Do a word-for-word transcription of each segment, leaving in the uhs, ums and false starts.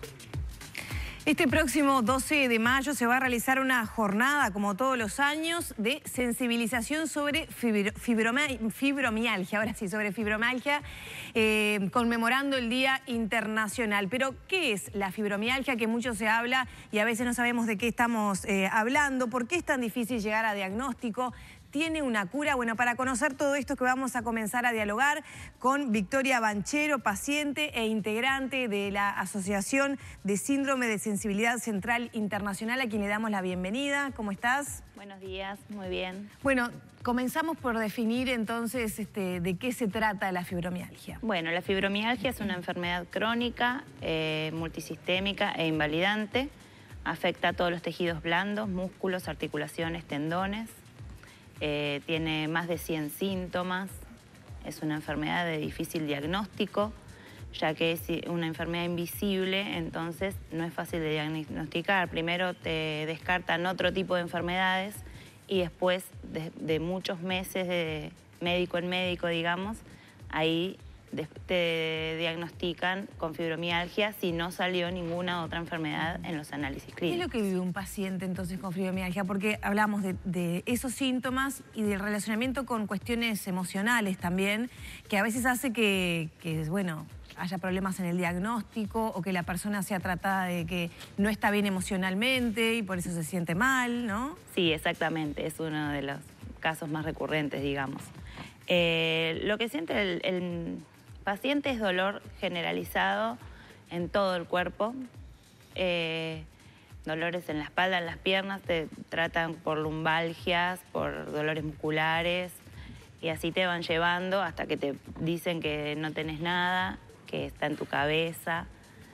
Este próximo doce de mayo se va a realizar una jornada, como todos los años, de sensibilización sobre fibro, fibromialgia, ahora sí, sobre fibromialgia, eh, conmemorando el Día Internacional. Pero, ¿qué es la fibromialgia? Que mucho se habla y a veces no sabemos de qué estamos eh, hablando. ¿Por qué es tan difícil llegar a diagnóstico? ¿Tiene una cura? Bueno, para conocer todo esto que vamos a comenzar a dialogar con Victoria Banchero, paciente e integrante de la Asociación de Síndrome de Sensibilidad Central Internacional, a quien le damos la bienvenida. ¿Cómo estás? Buenos días, muy bien. Bueno, comenzamos por definir entonces este, de qué se trata la fibromialgia. Bueno, la fibromialgia es una enfermedad crónica, eh, multisistémica e invalidante. Afecta a todos los tejidos blandos, músculos, articulaciones, tendones. Eh, tiene más de cien síntomas, es una enfermedad de difícil diagnóstico, ya que es una enfermedad invisible, entonces no es fácil de diagnosticar. Primero te descartan otro tipo de enfermedades y después de, de muchos meses de médico en médico, digamos, ahí te diagnostican con fibromialgia si no salió ninguna otra enfermedad en los análisis clínicos. ¿Qué es lo que vive un paciente entonces con fibromialgia? Porque hablamos de, de esos síntomas y del relacionamiento con cuestiones emocionales también, que a veces hace que, que bueno, haya problemas en el diagnóstico o que la persona sea tratada de que no está bien emocionalmente y por eso se siente mal, ¿no? Sí, exactamente, es uno de los casos más recurrentes, digamos. Eh, lo que siente el, el paciente es dolor generalizado en todo el cuerpo, eh, dolores en la espalda, en las piernas, te tratan por lumbalgias, por dolores musculares y así te van llevando hasta que te dicen que no tenés nada, que está en tu cabeza,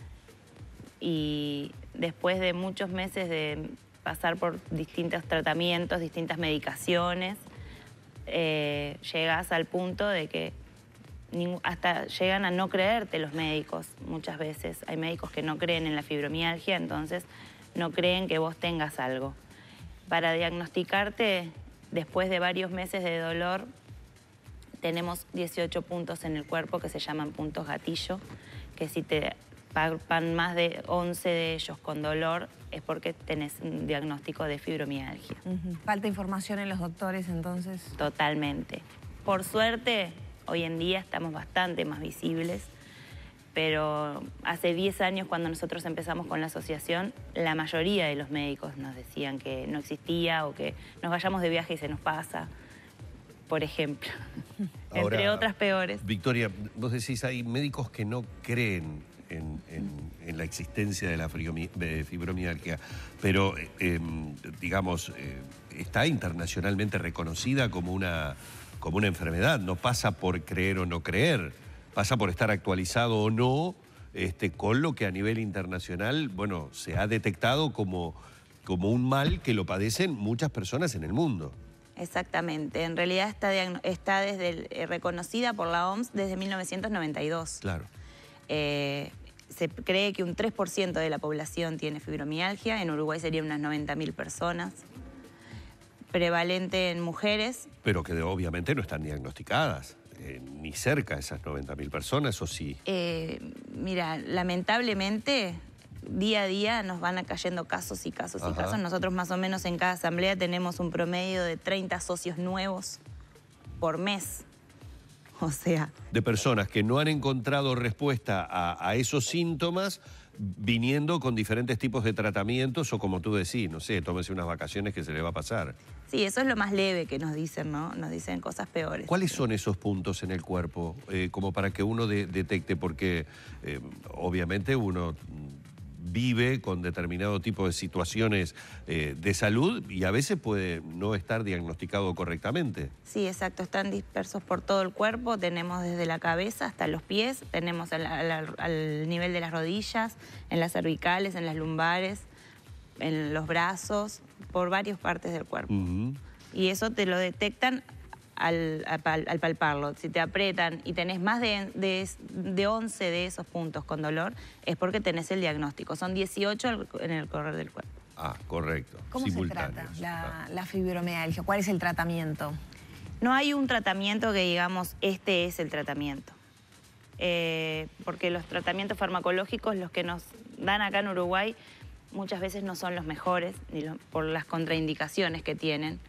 y después de muchos meses de pasar por distintos tratamientos, distintas medicaciones, eh, llegas al punto de que hasta llegan a no creerte los médicos muchas veces. Hay médicos que no creen en la fibromialgia, entonces no creen que vos tengas algo. Para diagnosticarte, después de varios meses de dolor, tenemos dieciocho puntos en el cuerpo que se llaman puntos gatillo, que si te palpan más de once de ellos con dolor es porque tenés un diagnóstico de fibromialgia. Uh-huh. ¿Falta información en los doctores entonces? Totalmente. Por suerte, hoy en día estamos bastante más visibles, pero hace diez años cuando nosotros empezamos con la asociación, la mayoría de los médicos nos decían que no existía o que nos vayamos de viaje y se nos pasa, por ejemplo. Ahora, entre otras peores. Victoria, vos decís, hay médicos que no creen en, en, en la existencia de la fibromialgia, pero, eh, digamos, eh, está internacionalmente reconocida como una... como una enfermedad, no pasa por creer o no creer, pasa por estar actualizado o no, este, con lo que a nivel internacional, bueno, se ha detectado como, como un mal que lo padecen muchas personas en el mundo. Exactamente, en realidad está, está desde el, eh, reconocida por la O M S desde mil novecientos noventa y dos. Claro. Eh, se cree que un tres por ciento de la población tiene fibromialgia, en Uruguay serían unas noventa mil personas. Prevalente en mujeres. Pero que obviamente no están diagnosticadas, eh, ni cerca de esas noventa mil personas, ¿o sí? Eh, mira, lamentablemente, día a día nos van cayendo casos y casos Ajá. y casos. Nosotros más o menos en cada asamblea tenemos un promedio de treinta socios nuevos por mes. O sea... De personas que no han encontrado respuesta a, a esos síntomas, viniendo con diferentes tipos de tratamientos o, como tú decís, no sé, tómese unas vacaciones que se le va a pasar. Sí, eso es lo más leve que nos dicen, ¿no? Nos dicen cosas peores. ¿Cuáles son esos puntos en el cuerpo, eh, como para que uno de, detecte? Porque eh, obviamente uno vive con determinado tipo de situaciones eh, de salud y a veces puede no estar diagnosticado correctamente. Sí, exacto, están dispersos por todo el cuerpo, tenemos desde la cabeza hasta los pies, tenemos al, al, al nivel de las rodillas, en las cervicales, en las lumbares, en los brazos, por varias partes del cuerpo. Uh-huh. Y eso te lo detectan al, al, al palparlo. Si te aprietan y tenés más de, de, de once de esos puntos con dolor, es porque tenés el diagnóstico. Son dieciocho en el correr del cuerpo. Ah, correcto. ¿Cómo se trata la, la fibromialgia? ¿Cuál es el tratamiento? No hay un tratamiento que digamos, este es el tratamiento. Eh, porque los tratamientos farmacológicos, los que nos dan acá en Uruguay muchas veces no son los mejores, ni los, por las contraindicaciones que tienen.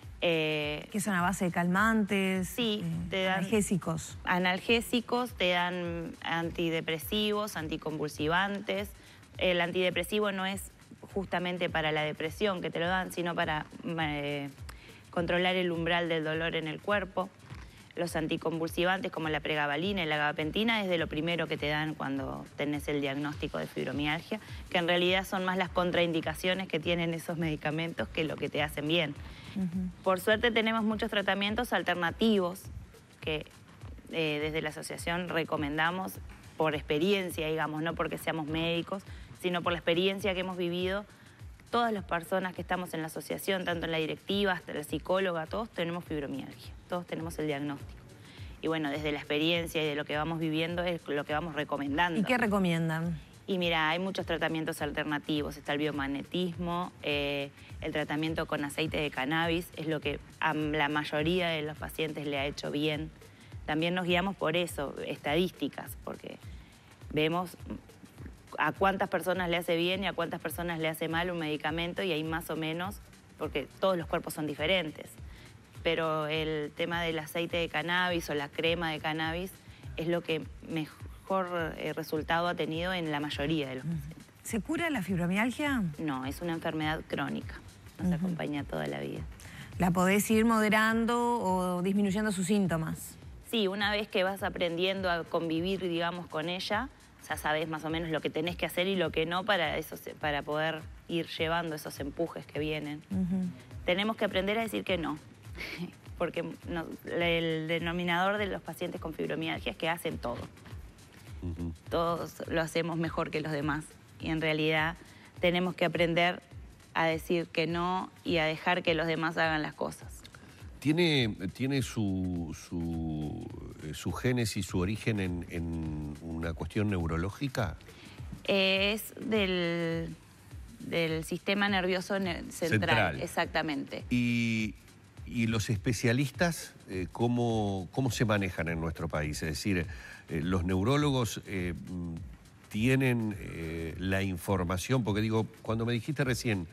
Eh, que son a base de calmantes, sí, eh, te dan analgésicos. Analgésicos, te dan antidepresivos, anticonvulsivantes. El antidepresivo no es justamente para la depresión que te lo dan, sino para eh, controlar el umbral del dolor en el cuerpo. Los anticonvulsivantes como la pregabalina y la gabapentina es de lo primero que te dan cuando tenés el diagnóstico de fibromialgia, que en realidad son más las contraindicaciones que tienen esos medicamentos que lo que te hacen bien. Uh-huh. Por suerte tenemos muchos tratamientos alternativos que eh, desde la asociación recomendamos por experiencia, digamos, no porque seamos médicos, sino por la experiencia que hemos vivido. Todas las personas que estamos en la asociación, tanto en la directiva hasta la psicóloga, todos tenemos fibromialgia, todos tenemos el diagnóstico. Y bueno, desde la experiencia y de lo que vamos viviendo es lo que vamos recomendando. ¿Y qué recomiendan? Y mira, hay muchos tratamientos alternativos. Está el biomagnetismo, eh, el tratamiento con aceite de cannabis, es lo que a la mayoría de los pacientes le ha hecho bien. También nos guiamos por eso, estadísticas, porque vemos a cuántas personas le hace bien y a cuántas personas le hace mal un medicamento, y ahí más o menos, porque todos los cuerpos son diferentes. Pero el tema del aceite de cannabis o la crema de cannabis es lo que mejor eh, resultado ha tenido en la mayoría de los pacientes. ¿Se cura la fibromialgia? No, es una enfermedad crónica, nos uh-huh. acompaña toda la vida. ¿La podés ir moderando o disminuyendo sus síntomas? Sí, una vez que vas aprendiendo a convivir, digamos, con ella, ya sabes más o menos lo que tenés que hacer y lo que no para, eso, para poder ir llevando esos empujes que vienen. Uh-huh. Tenemos que aprender a decir que no, porque no, el denominador de los pacientes con fibromialgia es que hacen todo. Uh-huh. Todos lo hacemos mejor que los demás y en realidad tenemos que aprender a decir que no y a dejar que los demás hagan las cosas. ¿Tiene, tiene su, su, su génesis, su origen en, en una cuestión neurológica? Eh, es del, del sistema nervioso central, central. Exactamente. ¿Y, y los especialistas eh, ¿cómo, cómo se manejan en nuestro país? Es decir, eh, los neurólogos eh, tienen eh, la información, porque digo, cuando me dijiste recién,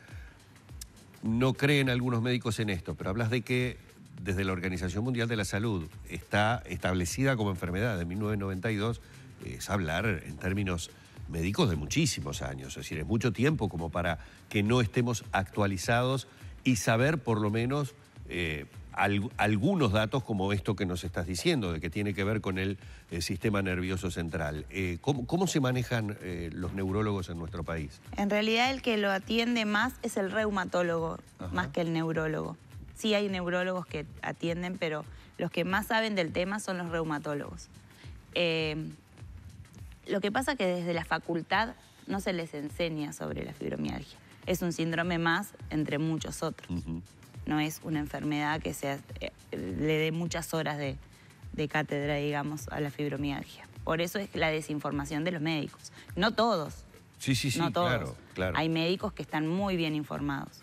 no creen algunos médicos en esto, pero hablas de que desde la Organización Mundial de la Salud está establecida como enfermedad de mil novecientos noventa y dos, es hablar en términos médicos de muchísimos años, es decir, es mucho tiempo como para que no estemos actualizados y saber por lo menos eh, al, algunos datos como esto que nos estás diciendo, de que tiene que ver con el, el sistema nervioso central. Eh, ¿cómo, ¿Cómo se manejan eh, los neurólogos en nuestro país? En realidad el que lo atiende más es el reumatólogo, Ajá. más que el neurólogo. Sí hay neurólogos que atienden, pero los que más saben del tema son los reumatólogos. Eh, lo que pasa es que desde la facultad no se les enseña sobre la fibromialgia. Es un síndrome más entre muchos otros. Uh-huh. No es una enfermedad que se, eh, le dé muchas horas de, de cátedra, digamos, a la fibromialgia. Por eso es la desinformación de los médicos. No todos. Sí, sí, sí, no todos. claro, claro. Hay médicos que están muy bien informados,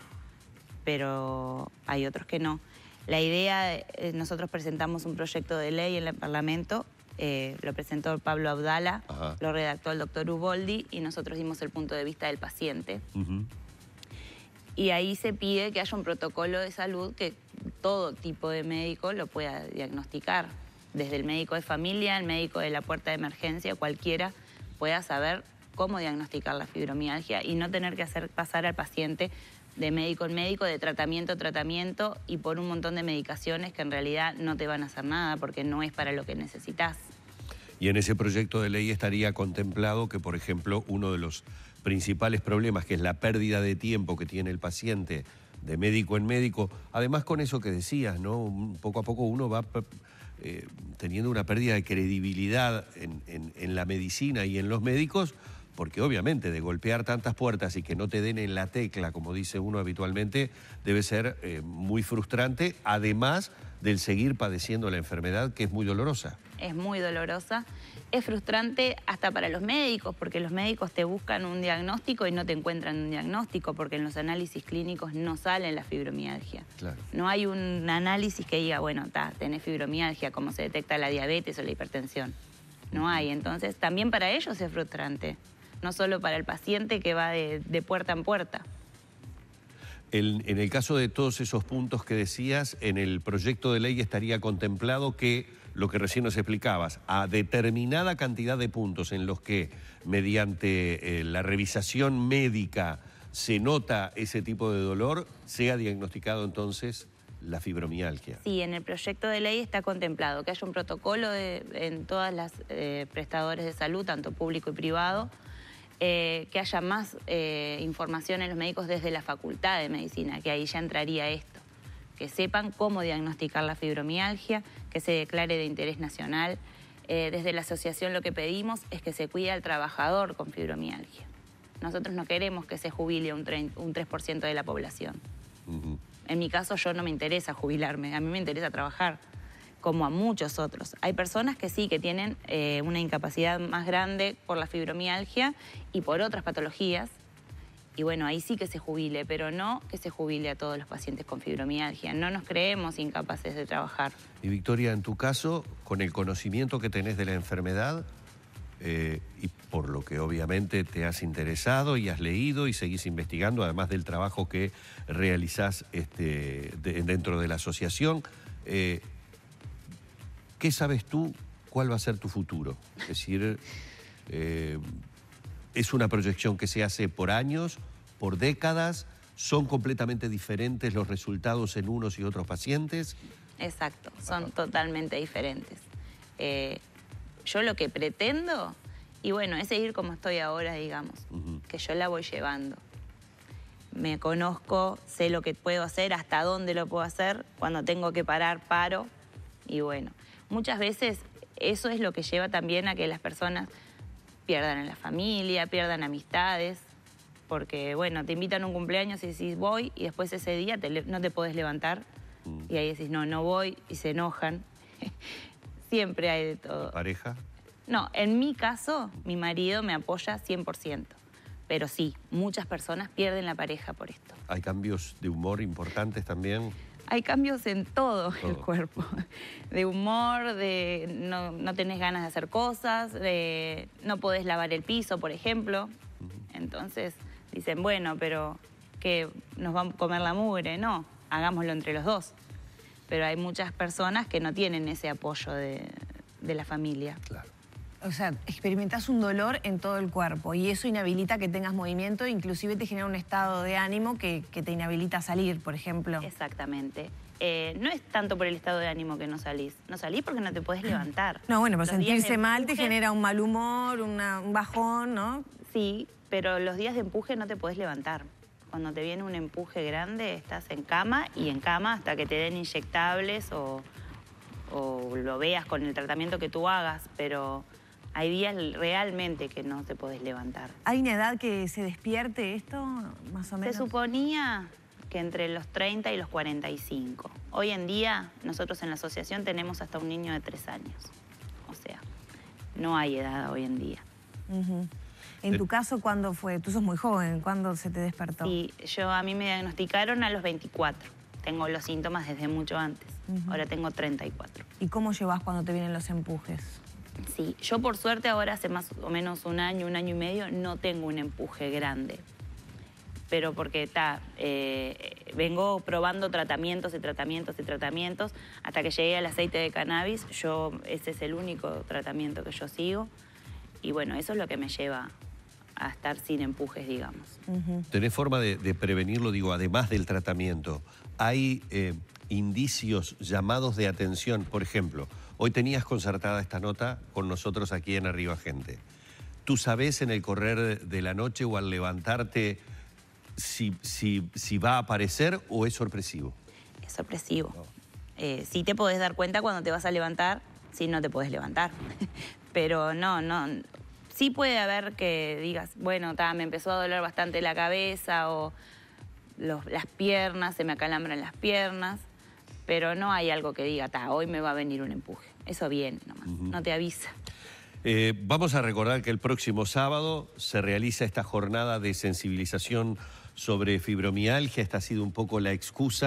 pero hay otros que no. La idea, eh, nosotros presentamos un proyecto de ley en el Parlamento, eh, lo presentó Pablo Abdala, Ajá. lo redactó el doctor Uboldi y nosotros dimos el punto de vista del paciente. Uh-huh. Y ahí se pide que haya un protocolo de salud que todo tipo de médico lo pueda diagnosticar. Desde el médico de familia, el médico de la puerta de emergencia, cualquiera pueda saber cómo diagnosticar la fibromialgia y no tener que hacer pasar al paciente de médico en médico, de tratamiento a tratamiento y por un montón de medicaciones que en realidad no te van a hacer nada porque no es para lo que necesitas. Y en ese proyecto de ley estaría contemplado que, por ejemplo, uno de los principales problemas, que es la pérdida de tiempo que tiene el paciente de médico en médico, además con eso que decías, ¿no? Poco a poco uno va eh, teniendo una pérdida de credibilidad en, en, en la medicina y en los médicos, porque obviamente de golpear tantas puertas y que no te den en la tecla, como dice uno habitualmente, debe ser eh, muy frustrante, además del seguir padeciendo la enfermedad, que es muy dolorosa. Es muy dolorosa, es frustrante hasta para los médicos, porque los médicos te buscan un diagnóstico y no te encuentran un diagnóstico, porque en los análisis clínicos no sale la fibromialgia. Claro. No hay un análisis que diga, bueno, ta, tenés fibromialgia, como se detecta la diabetes o la hipertensión. No hay, entonces también para ellos es frustrante. no solo para el paciente que va de, de puerta en puerta. El, en el caso de todos esos puntos que decías, en el proyecto de ley estaría contemplado que, lo que recién nos explicabas, a determinada cantidad de puntos en los que, mediante eh, la revisación médica, se nota ese tipo de dolor, sea diagnosticado entonces la fibromialgia. Sí, en el proyecto de ley está contemplado que haya un protocolo de, en todas las eh, prestadores de salud, tanto público y privado, eh, que haya más eh, información en los médicos desde la Facultad de Medicina, que ahí ya entraría esto, que sepan cómo diagnosticar la fibromialgia, que se declare de interés nacional. Eh, desde la asociación lo que pedimos es que se cuide al trabajador con fibromialgia. Nosotros no queremos que se jubile un, un tres por ciento de la población. Uh-huh. En mi caso, yo no me interesa jubilarme, a mí me interesa trabajar, como a muchos otros. Hay personas que sí, que tienen eh, una incapacidad más grande por la fibromialgia y por otras patologías, y bueno, ahí sí que se jubile, pero no que se jubile a todos los pacientes con fibromialgia. No nos creemos incapaces de trabajar. Y Victoria, en tu caso, con el conocimiento que tenés de la enfermedad, Eh, y por lo que obviamente te has interesado y has leído y seguís investigando, además del trabajo que realizás este, de, dentro de la asociación, eh, ¿qué sabes tú cuál va a ser tu futuro? Es decir, eh, ¿es una proyección que se hace por años, por décadas? ¿Son completamente diferentes los resultados en unos y otros pacientes? Exacto, son Ajá. totalmente diferentes. Eh, Yo lo que pretendo, y bueno, es seguir como estoy ahora, digamos, uh-huh. que yo la voy llevando. Me conozco, sé lo que puedo hacer, hasta dónde lo puedo hacer, cuando tengo que parar, paro. Y bueno, muchas veces eso es lo que lleva también a que las personas pierdan a la familia, pierdan amistades, porque bueno, te invitan a un cumpleaños y decís voy, y después ese día te, no te podés levantar, uh-huh. y ahí decís no, no voy, y se enojan. Siempre hay de todo. ¿Pareja? No, en mi caso, mi marido me apoya cien por ciento. Pero sí, muchas personas pierden la pareja por esto. ¿Hay cambios de humor importantes también? Hay cambios en todo, todo. el cuerpo. De humor, de no, no tenés ganas de hacer cosas, de no podés lavar el piso, por ejemplo. Uh-huh. Entonces dicen, bueno, pero ¿qué? ¿Nos va a comer la mugre? No, hagámoslo entre los dos. Pero hay muchas personas que no tienen ese apoyo de, de la familia. Claro. O sea, experimentás un dolor en todo el cuerpo y eso inhabilita que tengas movimiento, inclusive te genera un estado de ánimo que, que te inhabilita a salir, por ejemplo. Exactamente. Eh, no es tanto por el estado de ánimo que no salís. No salís porque no te podés levantar. No, bueno, pero los sentirse mal te genera un mal humor, una, un bajón, ¿no? Sí, pero los días de empuje no te podés levantar. Cuando te viene un empuje grande, estás en cama y en cama hasta que te den inyectables o, o lo veas con el tratamiento que tú hagas, pero hay días realmente que no te podés levantar. ¿Hay una edad que se despierte esto, más o menos? Se suponía que entre los treinta y los cuarenta y cinco. Hoy en día, nosotros en la asociación tenemos hasta un niño de tres años. O sea, no hay edad hoy en día. Uh-huh. En tu caso, ¿cuándo fue? Tú sos muy joven, ¿cuándo se te despertó? Sí, yo, a mí me diagnosticaron a los veinticuatro. Tengo los síntomas desde mucho antes. Uh-huh. Ahora tengo treinta y cuatro. ¿Y cómo llevas cuando te vienen los empujes? Sí, yo por suerte ahora hace más o menos un año, un año y medio, no tengo un empuje grande. Pero porque está, eh, vengo probando tratamientos y tratamientos y tratamientos hasta que llegué al aceite de cannabis. Yo, ese es el único tratamiento que yo sigo. Y bueno, eso es lo que me lleva a estar sin empujes, digamos. Uh-huh. ¿Tenés forma de, de prevenirlo? Digo, además del tratamiento, ¿hay eh, indicios, llamados de atención? Por ejemplo, hoy tenías concertada esta nota con nosotros aquí en Arriba Gente. ¿Tú sabés en el correr de la noche o al levantarte si, si, si va a aparecer o es sorpresivo? Es sorpresivo. No. Eh, sí te podés dar cuenta cuando te vas a levantar, si no te podés levantar. Pero no, no... Sí puede haber que digas, bueno, ta, me empezó a doler bastante la cabeza o los, las piernas, se me acalambran las piernas, pero no hay algo que diga, ta, hoy me va a venir un empuje. Eso viene nomás, uh-huh. no te avisa. Eh, vamos a recordar que el próximo sábado se realiza esta jornada de sensibilización sobre fibromialgia. Esta ha sido un poco la excusa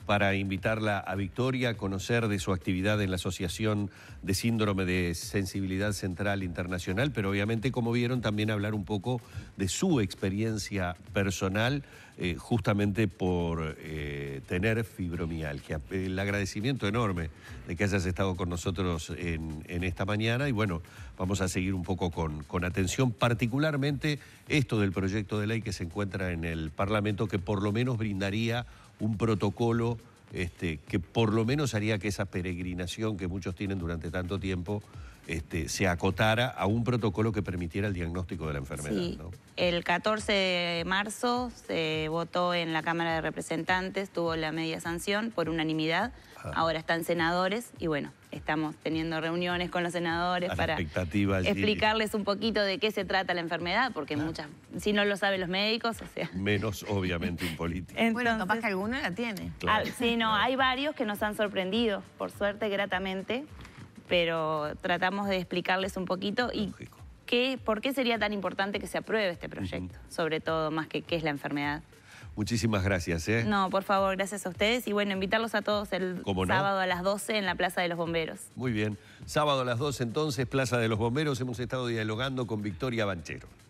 para invitarla a Victoria a conocer de su actividad en la Asociación de Síndrome de Sensibilidad Central Internacional, pero obviamente, como vieron, también hablar un poco de su experiencia personal, eh, justamente por eh, tener fibromialgia. El agradecimiento enorme de que hayas estado con nosotros en, en esta mañana y bueno, vamos a seguir un poco con, con atención, particularmente esto del proyecto de ley que se encuentra en el Parlamento, que por lo menos brindaría un protocolo este, que por lo menos haría que esa peregrinación que muchos tienen durante tanto tiempo este, se acotara a un protocolo que permitiera el diagnóstico de la enfermedad. Sí. ¿No? El catorce de marzo se votó en la Cámara de Representantes, tuvo la media sanción por unanimidad. Ah. Ahora están senadores y bueno, estamos teniendo reuniones con los senadores a para explicarles un poquito de qué se trata la enfermedad, porque claro, muchas, si no lo saben los médicos, o sea... Menos, obviamente, un político. Entonces, bueno, capaz que alguno la tiene. Claro. Ah, sí, no, claro, hay varios que nos han sorprendido, por suerte, gratamente, pero tratamos de explicarles un poquito y qué, por qué sería tan importante que se apruebe este proyecto, uh-huh, sobre todo, más que qué es la enfermedad. Muchísimas gracias. ¿eh? No, por favor, gracias a ustedes. Y bueno, invitarlos a todos el ¿Cómo no? sábado a las doce en la Plaza de los Bomberos. Muy bien. Sábado a las doce entonces, Plaza de los Bomberos. Hemos estado dialogando con Victoria Banchero.